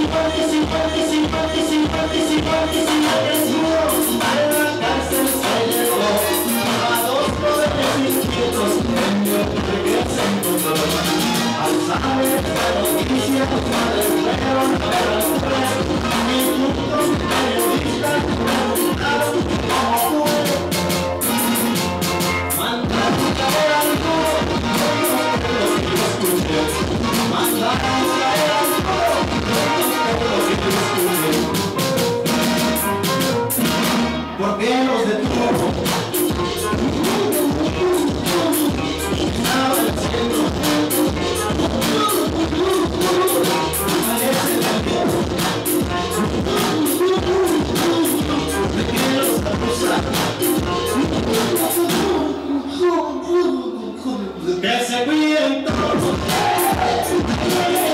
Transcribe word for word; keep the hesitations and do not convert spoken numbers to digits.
¿Por qué los detuvo? Estaba en el cielo. Parece la vida. ¿De qué los acusa? Que se cuiden todos.